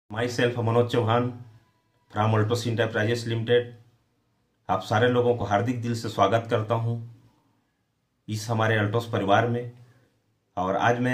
My self Manoj Chauhan from Altos enterprises limited. आप सारे लोगों को हार्दिक दिल से स्वागत करता हूं इस हमारे अल्टोस परिवार में। और आज मैं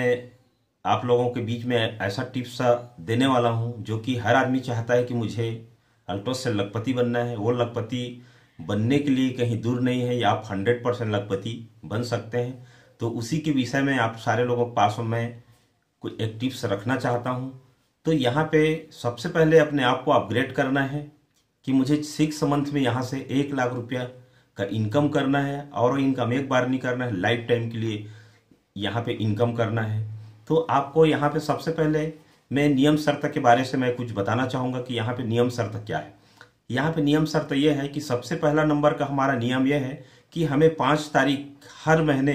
आप लोगों के बीच में ऐसा टिप्स देने वाला हूं जो कि हर आदमी चाहता है कि मुझे अल्टोस से लखपति बनना है। वो लखपति बनने के लिए कहीं दूर नहीं है, या आप 100% लखपति बन सकते हैं। तो उसी के विषय में आप सारे लोगों के पास मैं कुछ एक टिप्स रखना चाहता हूं। तो यहाँ पे सबसे पहले अपने आप को अपग्रेड करना है कि मुझे 6 मंथ में यहाँ से 1 लाख रुपया का इनकम करना है, और इनकम एक बार नहीं करना है, लाइफ टाइम के लिए यहाँ पे इनकम करना है। तो आपको यहाँ पे सबसे पहले मैं नियम शर्त के बारे से मैं कुछ बताना चाहूँगा कि यहाँ पे नियम शर्त क्या है। यहाँ पे नियम शर्त यह है कि सबसे पहला नंबर का हमारा नियम यह है कि हमें 5 तारीख हर महीने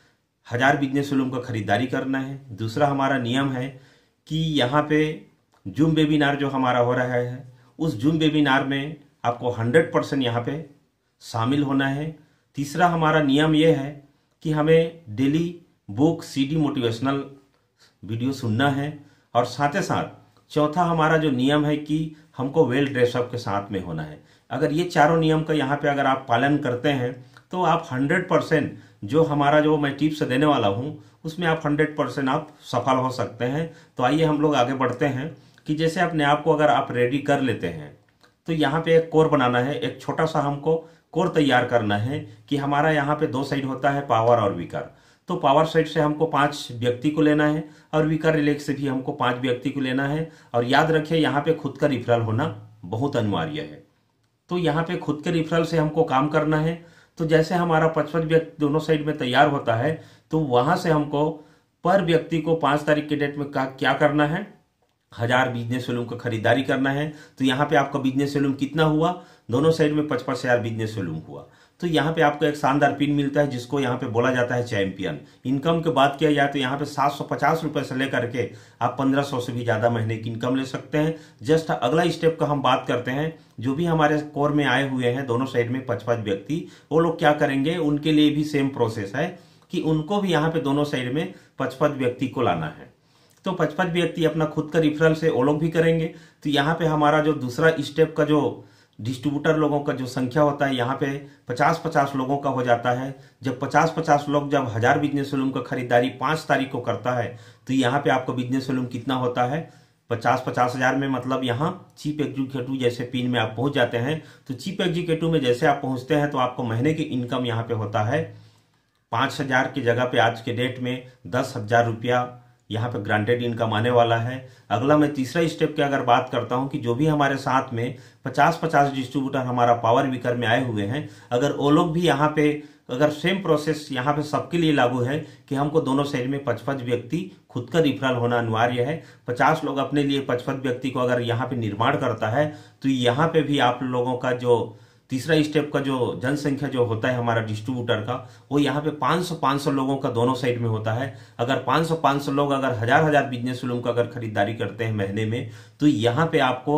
1000 बिजनेस रूम का खरीदारी करना है। दूसरा हमारा नियम है कि यहाँ पे जूम वेबिनार जो हमारा हो रहा है, उस जूम वेबिनार में आपको 100% यहाँ पे शामिल होना है। तीसरा हमारा नियम यह है कि हमें daily book CD motivational video सुनना है। और साथ ही साथ चौथा हमारा जो नियम है कि हमको वेल ड्रेसअप के साथ में होना है। अगर ये चारों नियम का यहाँ पे अगर आप पालन करते हैं तो आप 100% जो हमारा जो मैं टिप्स देने वाला हूँ उसमें आप 100% आप सफल हो सकते हैं। तो आइए हम लोग आगे बढ़ते हैं कि जैसे अपने आप को अगर आप रेडी कर लेते हैं तो यहाँ पे एक कोर बनाना है। एक छोटा सा हमको कोर तैयार करना है कि हमारा यहाँ पे 2 साइड होता है, पावर और वीकर। तो पावर साइड से हमको 5 व्यक्ति को लेना है, और वीकर रिलेक्स से भी हमको 5 व्यक्ति को लेना है। और याद रखिए यहाँ पे खुद का रिफरल होना बहुत अनिवार्य है। तो यहाँ पे खुद के रिफरल से हमको काम करना है। तो जैसे हमारा 55 व्यक्ति दोनों साइड में तैयार होता है, तो वहां से हमको पर व्यक्ति को 5 तारीख के डेट में क्या करना है, 1000 बिजनेस वॉल्यूम का खरीदारी करना है। तो यहाँ पे आपका बिजनेस वॉल्यूम कितना हुआ, दोनों साइड में 55,000 बिजनेस वॉल्यूम हुआ। तो यहाँ पे आपको एक शानदार पिन मिलता है जिसको यहाँ पे बोला जाता है चैंपियन। इनकम की बात किया जाए तो यहाँ पे 750 रुपए से लेकर के आप 1500 से भी ज्यादा महीने की इनकम ले सकते हैं। जस्ट अगला स्टेप का हम बात करते हैं। जो भी हमारे कोर में आए हुए हैं दोनों साइड में 55 व्यक्ति, वो लोग क्या करेंगे, उनके लिए भी सेम प्रोसेस है कि उनको भी यहाँ पे दोनों साइड में 55 व्यक्ति को लाना है। तो 55 व्यक्ति अपना खुद का रिफरल से वो लोग भी करेंगे। तो यहाँ पे हमारा जो दूसरा स्टेप का जो डिस्ट्रीब्यूटर लोगों का जो संख्या होता है, यहाँ पे 50-50 लोगों का हो जाता है। जब 50-50 लोग जब 1000 बिजनेस वॉल्यूम का खरीदारी 5 तारीख को करता है, तो यहाँ पे आपका बिजनेस वॉल्यूम कितना होता है, 50-50 हजार में, मतलब यहाँ चीफ एग्जीक्यूटिव जैसे पिन में आप पहुंच जाते हैं। तो चीफ एग्जीक्यूटिव में जैसे आप पहुंचते हैं तो आपको महीने की इनकम यहाँ पे होता है 5000 की जगह पे आज के डेट में 10,000 रुपया यहाँ पे ग्रांटेड इनकम आने वाला है। अगला मैं तीसरा स्टेप की अगर बात करता हूँ कि जो भी हमारे साथ में 50-50 डिस्ट्रीब्यूटर हमारा पावर वीकर में आए हुए हैं, अगर वो लोग भी यहाँ पे अगर सेम प्रोसेस यहाँ पे सबके लिए लागू है कि हमको दोनों साइड में 55 व्यक्ति खुद का रिफरल होना अनिवार्य है। 50 लोग अपने लिए 55 व्यक्ति को अगर यहाँ पे निर्माण करता है, तो यहाँ पे भी आप लोगों का जो तीसरा स्टेप का जो जनसंख्या जो होता है हमारा डिस्ट्रीब्यूटर का, वो यहाँ पे 500-500 लोगों का दोनों साइड में होता है। अगर 500-500 लोग अगर 1000-1000 बिजनेस वॉल्यूम का अगर खरीदारी करते हैं महीने में, तो यहाँ पे आपको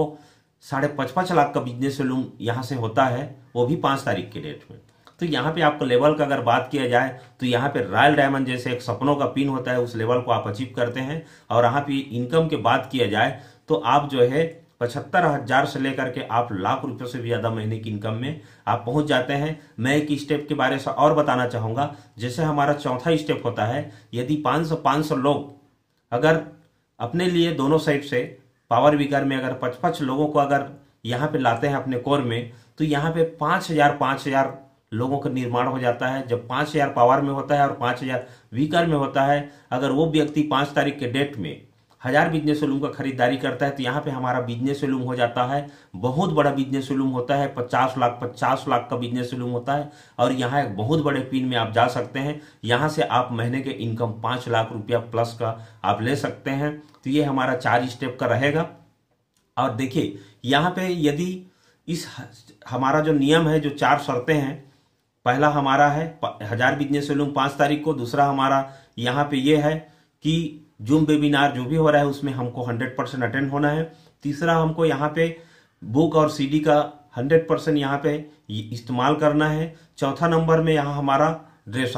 55.5 लाख का बिजनेस वॉल्यूम यहाँ से होता है, वो भी 5 तारीख के डेट में। तो यहाँ पे आपको लेवल का अगर बात किया जाए तो यहाँ पे रॉयल डायमंड जैसे एक सपनों का पिन होता है, उस लेवल को आप अचीव करते हैं। और यहाँ पे इनकम की बात किया जाए तो आप जो है 75,000 से लेकर के आप लाख रुपए से भी ज्यादा महीने की इनकम में आप पहुंच जाते हैं। मैं एक स्टेप के बारे में और बताना चाहूंगा। जैसे हमारा चौथा स्टेप होता है, यदि 500-500 लोग अगर अपने लिए दोनों साइड से पावर वीकर में अगर 55 लोगों को अगर यहाँ पे लाते हैं अपने कोर में, तो यहाँ पे 5,000 लोगों का निर्माण हो जाता है। जब 5,000 पावर में होता है और 5,000 वीकर में होता है, अगर वो व्यक्ति 5 तारीख के डेट में 1000 बिजनेस वॉल्यूम का खरीदारी करता है, तो यहाँ पे हमारा बिजनेस वॉल्यूम हो जाता है, बहुत बड़ा बिजनेस वॉल्यूम होता है, 50 लाख का बिजनेस वॉल्यूम होता है। और यहाँ एक बहुत बड़े पिन में आप जा सकते हैं। यहाँ से आप महीने के इनकम 5 लाख रुपया प्लस का आप ले सकते हैं। तो ये हमारा 4 स्टेप का रहेगा। और देखिए यहाँ पे यदि इस हमारा जो नियम है, जो 4 शर्तें हैं, पहला हमारा है 1000 बिजनेस वॉल्यूम 5 तारीख को। दूसरा हमारा यहाँ पे ये है कि जूम वेबिनार जो भी हो रहा है उसमें हमको 100% अटेंड होना है। तीसरा हमको यहाँ पे बुक और सीडी का 100% यहाँ पे इस्तेमाल करना है। चौथा नंबर में यहाँ हमारा ड्रेसअप,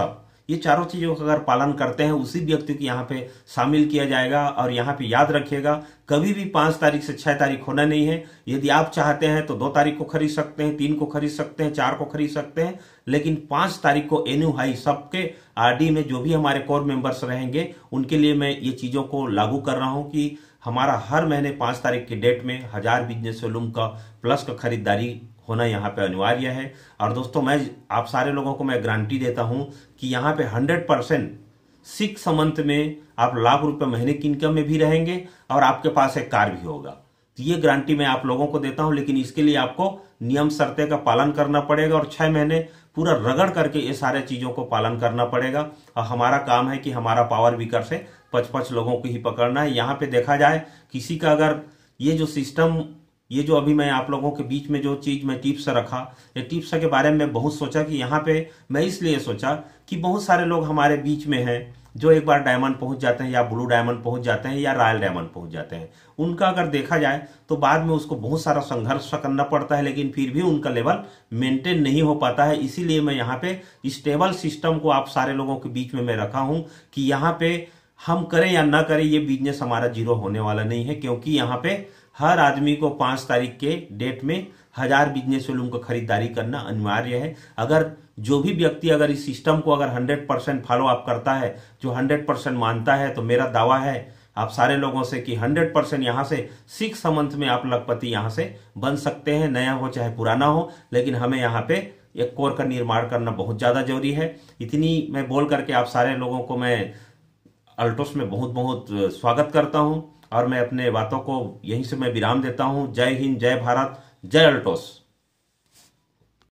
ये चारों चीजों का अगर पालन करते हैं उसी व्यक्ति को यहाँ पे शामिल किया जाएगा। और यहाँ पे याद रखिएगा, कभी भी 5 तारीख से 6 तारीख होना नहीं है। यदि आप चाहते हैं तो 2 तारीख को खरीद सकते हैं, 3 को खरीद सकते हैं, 4 को खरीद सकते हैं, लेकिन 5 तारीख को एन्यू हाई सबके आरडी में जो भी हमारे कोर मेंबर्स रहेंगे उनके लिए मैं ये चीजों को लागू कर रहा हूं कि हमारा हर महीने 5 तारीख की डेट में 1000 बिजनेस वॉल्यूम का प्लस का खरीदारी होना यहाँ पे अनिवार्य है। और दोस्तों, मैं आप सारे लोगों को मैं गारंटी देता हूं कि यहाँ पे 100% 6 मंथ में आप लाख रुपए महीने की इनकम में भी रहेंगे और आपके पास एक कार भी होगा। तो ये गारंटी मैं आप लोगों को देता हूं, लेकिन इसके लिए आपको नियम शर्तें का पालन करना पड़ेगा और 6 महीने पूरा रगड़ करके ये सारे चीजों को पालन करना पड़ेगा। और हमारा काम है कि हमारा पावर वीकर से 5-5 लोगों को ही पकड़ना है। यहाँ पे देखा जाए किसी का अगर ये जो सिस्टम, ये जो अभी मैं आप लोगों के बीच में जो चीज मैं टिप्स रखा, ये टिप्स के बारे में बहुत सोचा कि यहाँ पे मैं इसलिए सोचा कि बहुत सारे लोग हमारे बीच में हैं जो एक बार डायमंड पहुंच जाते हैं या ब्लू डायमंड पहुंच जाते हैं या रॉयल डायमंड पहुंच जाते हैं। उनका अगर देखा जाए तो बाद में उसको बहुत सारा संघर्ष करना पड़ता है, लेकिन फिर भी उनका लेवल मेंटेन नहीं हो पाता है। इसीलिए मैं यहाँ पे स्टेबल सिस्टम को आप सारे लोगों के बीच में मैं रखा हूं कि यहाँ पे हम करें या ना करें, ये बिजनेस हमारा जीरो होने वाला नहीं है, क्योंकि यहाँ पे हर आदमी को 5 तारीख के डेट में 1000 बिजनेस वॉल्यूम का खरीदारी करना अनिवार्य है। अगर जो भी व्यक्ति अगर इस सिस्टम को अगर 100% फॉलो अप करता है, जो 100% मानता है, तो मेरा दावा है आप सारे लोगों से कि 100% यहां से 6 मंथ में आप लखपति यहां से बन सकते हैं। नया हो चाहे पुराना हो, लेकिन हमें यहाँ पे एक कोर का निर्माण करना बहुत ज्यादा जरूरी है। इतनी मैं बोल करके आप सारे लोगों को मैं अल्टोस में बहुत बहुत स्वागत करता हूं और मैं अपने बातों को यहीं से मैं विराम देता हूं। जय हिंद, जय भारत, जय अल्टोस।